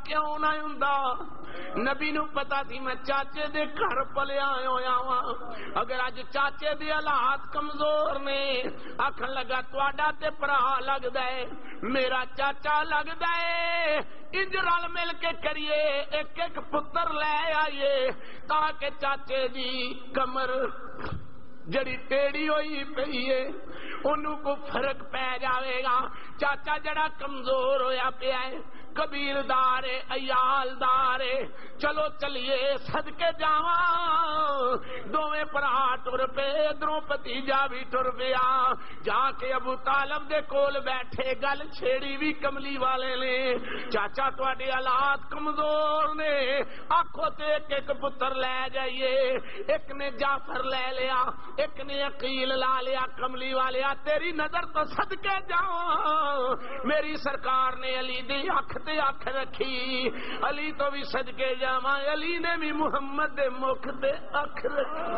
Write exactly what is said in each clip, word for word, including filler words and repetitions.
کیوں نہ ہوندا نبی نو پتا سی میں چاچے دے گھر پلیا ہویا وا اگر اج چاچے دے حالات کمزور نے آکھن لگا تواڈا تے بھرا لگدا ہے میرا چاچا لگدا ہے انج رل مل کے کریے ایک ایک پتر لے آئیے تاکہ چاچے دی کمر جڑی ٹیڑی ہوئی پئی ہے انہوں کو فرق پہ جاوے گا چاچا جڑا کمزور ہویا پیا ہے کبیر دار ایال دار چلو چلیے صدقے جاواں دوویں بھرا ٹر پے ادھروں بھتیجا بھی ٹر پیا جا کے ابو طالب دے کول بیٹھے گل چھیڑی بھی کملی والے نے چاچا تواڈے حالات کمزور نے آکھو تے ایک ایک پتر لے جائیے ایک نے جعفر لے لیا ایک نے عقیل لا لیا کملی والے تیری نظر تو صدقے جاؤ میری سرکار نے علی دی اکھ تے اکھ رکھی علی تو بھی صدقے جاواں علی نے بھی محمد دے مکھ تے اکھ رکھی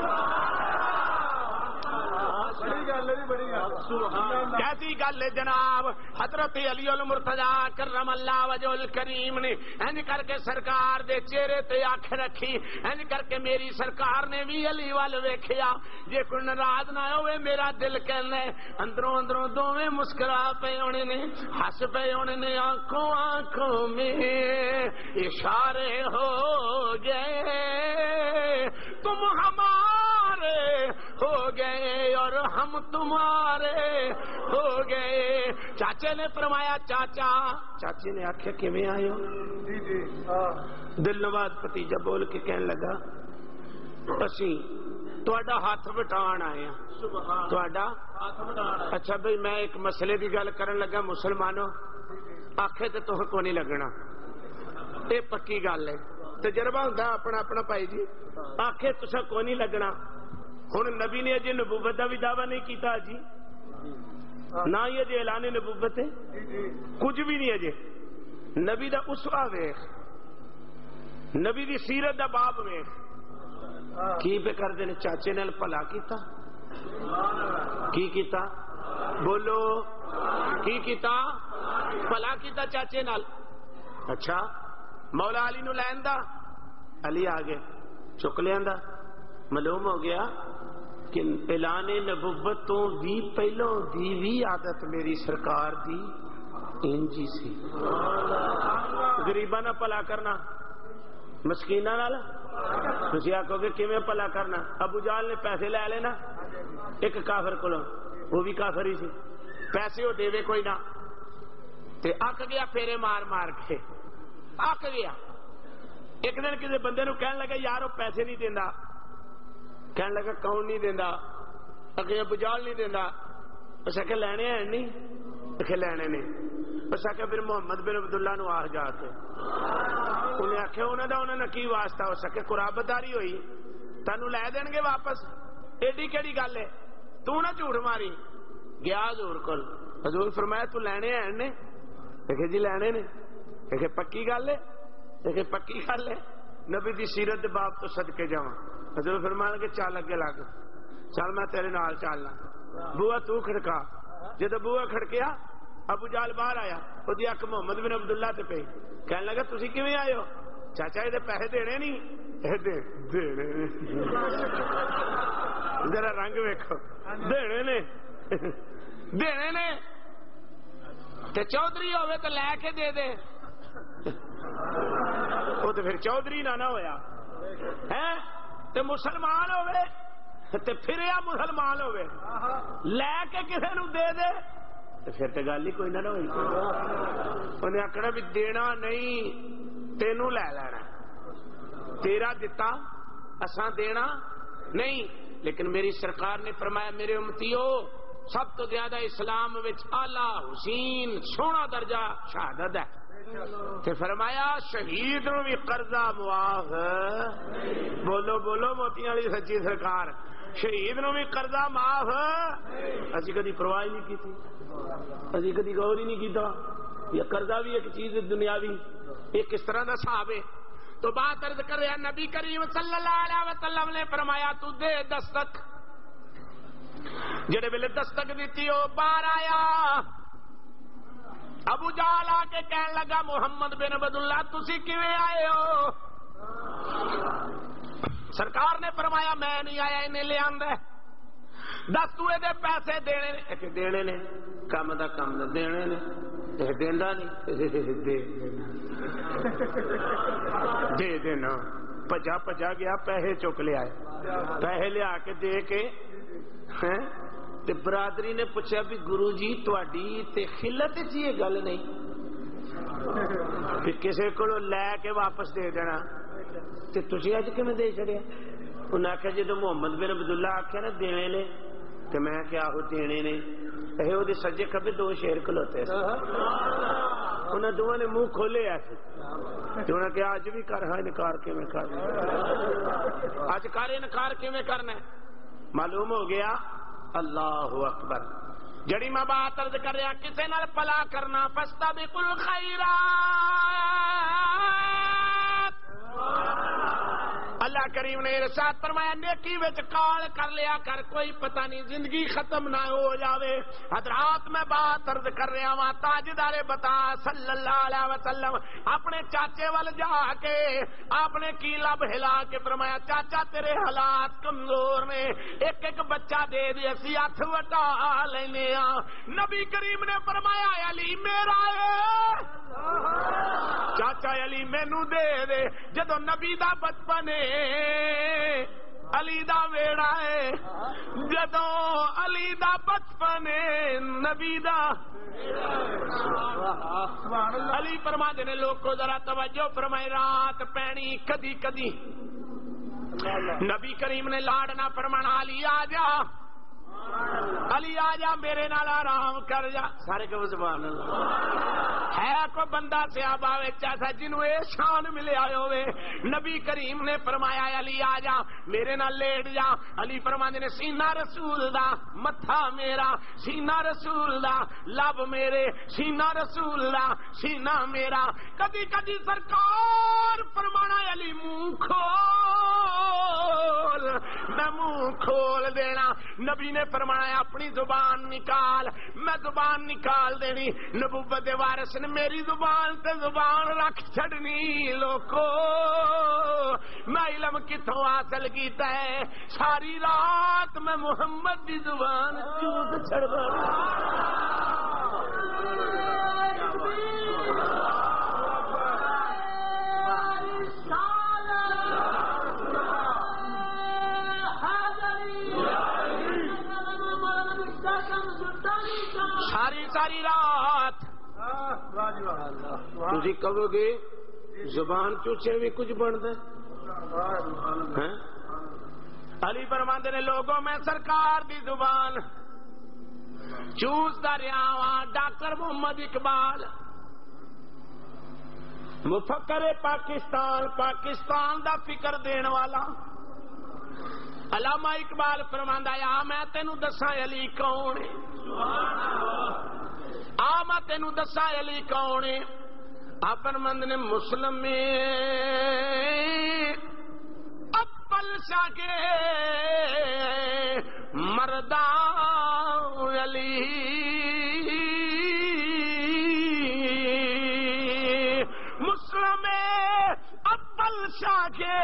کیسی گل ہے جناب حضرت علی المرتضی کرم اللہ وجہ الکریم نے انج کر کے سرکار دے چہرے تے اکھ رکھی انج کر کے میری سرکار نے بھی علی وال ویکھیا جے کوئی ناراض نہ ہوئے میرا دل کہنا ہے اندروں اندروں دوویں مسکرا پے ہونے نے ہس پے ہونے نے آنکھوں آنکھوں میں اشارے ہو گئے تم ہمارے ہو گئے اور ہم تمہارے ہو گئے چاچے نے فرمایا چاچا چاچے نے آخیا کیویں آئے ہو دل نواز بھتیجا بول کے کہنے لگا اسی تہاڈا ہاتھ وٹان آئے ہیں تہاڈا اچھا بھئی میں ایک مسئلے کی گل کرن لگا مسلمانوں آخے تے تہاں کو نہیں لگنا یہ پکی گل ہے تجربہ ہوندا اپنا اپنا بھائی جی آخے تساں کو نہیں لگنا ہن نبی نے اجے نبوت دا بھی دعویٰ نہیں کیتا جی نہ ہی اجے اعلان نبوت ہے کچھ بھی نہیں اجے نبی دا اسوہ ویکھ نبی دی سیرت دا باب ویکھ کی پہ کر دینے چاچے نے پلا کیتا کی کیتا بولو کی کیتا پلا کیتا چاچے نال اچھا مولا علی نو لین دا علی آگے چک لین دا معلوم ہو گیا کہ اعلان نبوتوں بھی پہلوں دی بھی عادت میری سرکار دی انجی سی غریباں نہ پلا کرنا مسکیناں نال تسی آکھو گے کیویں پلا کرنا ابو جہل نے پیسے لے لینا ایک کافر کولوں وہ بھی کافر ہی سی پیسے وہ دے کوئی نہ تے اک گیا پھیرے مار مار کے اک گیا ایک دن کسی بندے نو کہن لگا یار وہ پیسے نہیں دیندا کہن لگا کون نہیں دیندا اگے ابو جہل نہیں دیندا اس آکھے لینے ہیں نہیں آکھے لینے نے اس آکھے پھر محمد بن عبداللہ نو آ جا کے انہیں آخیا انہوں نے انہوں نے کی واسطہ ہو سکے قرابت داری ہوئی تینوں لے دین گے واپس ایڈی کیڑی گل ہے تو نہ جھوٹ ماری گیا حضور کول حضور فرمایا تو لینے ہیں نے دیکھے جی لینے نے دیکھے پکی گل ہے دیکھے پکی گل ہے نبی دی سیرت دے باب تو صدقے جاواں حضور فرمایا کہ چل اگے لگ چل میں تیرے نال چلنا بوا تو کھڑکا جدوں بوا کھڑکیا ابو جہل باہر آیا وہ اک محمد بن عبداللہ تے پئی کہنے لگا تسی کیویں آئے ہو چاچا یہ پیسے دینے نہیں ذرا رنگ ویکھو دینے نے دینے نے تے چودھری ہوئے تو لے کے دے دے وہ تو پھر چودھری نہ نہ ہویا ہے تے مسلمان ہوئے تے پھر یا مسلمان ہوئے لے کے کسے نو دے دے پھر تو گل ہی کوئی نہ ہوئی انہیں آخنا بھی دینا نہیں تینوں لے لینا تیرا دتا اساں دینا نہیں لیکن میری سرکار نے فرمایا میرے امتیو سب تو زیادہ اسلام وچ اعلی حسین سونا درجہ شہادت ہے تے فرمایا شہید نو بھی قرضہ معاف بولو بولو موتیاں والی سچی سرکار شہید نو بھی قرضہ معاف اسی کدی پرواہ نہیں کی تھی اسی کدی غور ہی نہیں کیتا یہ قرضہ بھی ایک چیز دنیاوی ایک اس طرح دا صاحب ہے تو بات عرض کر رہا نبی کریم صلی اللہ علیہ وسلم نے فرمایا تو دے دستک جڑے ویلے دستک دیتی ہو باہر آیا ابو جہل آ کے کہنے لگا محمد بن عبداللہ تسی کیویں آئے ہو؟ سرکار نے فرمایا میں نہیں آیا انہیں لے آندا دس تو دے پیسے دینے نے کہ دینے نے کام دا کام نے دینے نے تے دیندا نہیں دے دے دینا پجا پجا گیا پیسے چک لے آئے پیسے لے آ کے دے کے ہیں تے برادری نے پوچھا بھی گرو جی تواڈی تے خلت وچ یہ گل نہیں کہ کسے کولو لے کے واپس دے دینا تے تسی اج کیویں دے چھڑیا؟ انہاں آخیا جدو محمد بن عبداللہ آخیا نا دینے نے تے میں کیا ہو دینے نے اے او دے سجے کھبے دو شیر کھلوتے انہاں دوواں نے منہ کھولے ایسے تے انہاں کہا اج بھی کر ہاں انکار کیویں کرنا اج کر انکار کیویں کرنا ہے؟ معلوم ہو گیا اللہ اکبر جڑی میں بات عرض کر رہا کسے نال پلا کرنا فاستبقوا الخیرات اللہ کریم نے ارشاد فرمایا نیکی وچ کال کر لیا کر کوئی پتہ نہیں زندگی ختم نہ ہو جاوے حضرات میں بات عرض کر رہا ہوں تاجدار بتا صلی اللہ علیہ وسلم اپنے چاچے وال جا کے آپ نے کی لب ہلا کے فرمایا چاچا تیرے حالات کمزور نے ایک ایک بچہ دے دے اسی ہاتھ وٹا لینے ہاں نبی کریم نے فرمایا علی میرا ہے چاچا علی مینوں دے دے جدو نبی دا بچپن علی دا ویڑا ہے جدو علی دا بچپن نبی دا علی فرما دینے لوگ کو ذرا توجہ فرمائے رات پینی کدی کدی نبی کریم نے لاڑنا فرمانا علی آ جا علی آ جا میرے نال آرام کر جا سارے کو زبان ہے کوئی بندہ صحابہ وچ ایسا جنوں اے شان ملے آئے ہوئے نبی کریم نے فرمایا علی آ جا میرے نال لیٹ جا علی فرماندے نے سینہ رسول دا متھا میرا سینہ رسول دا لب میرے سینہ رسول دا سینہ میرا کدی کدی سرکار فرمانا علی منہ کھول میں منہ کھول دینا نبی نے فرمایا اپنی زبان نکال میں زبان نکال دینی نبوت وارث نے میری زبان تے زبان رکھ چھڑنی لوکو میں علم کتوں حاصل کیتا ہے ساری رات میں محمد دی زبان چوس چھڑنا ساری ساری رات تسی کہو گے زبان چوچے بھی کچھ بنتا ہے علی فرماندے نے لوگوں میں سرکار دی زبان چوس دا رہا ہاں ڈاکٹر محمد اقبال مفکر پاکستان پاکستان دا فکر دین والا علامہ اقبال فرماندا ہے میں تینوں دساں علی کون ہے آ میں تینوں دساں علی کون ہے اپن مند نے مسلم اپل شاگے مردان علی مسلم اپل شاگے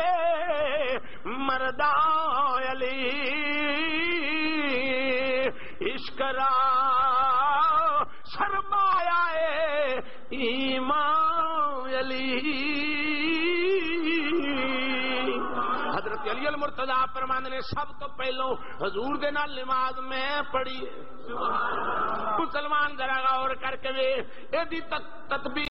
مردان علی عشق را سرمایہ ایمان علی حضرت علی المرتضی فرماندے نے سب تو پہلو حضور دے نال نماز میں پڑھی مسلمان ذرا غور کر کے وے ایدی تطبیق